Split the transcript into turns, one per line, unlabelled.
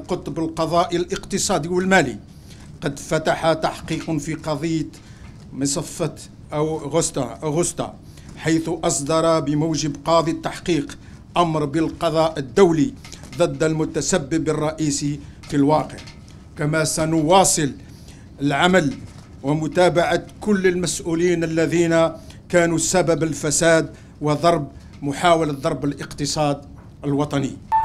القطب القضائي الاقتصادي والمالي قد فتح تحقيق في قضية مصفة أغسطا، حيث أصدر بموجب قاضي التحقيق أمر بالقضاء الدولي ضد المتسبب الرئيسي في الواقع. كما سنواصل العمل ومتابعة كل المسؤولين الذين كانوا سبب الفساد ومحاولة ضرب الاقتصاد الوطني.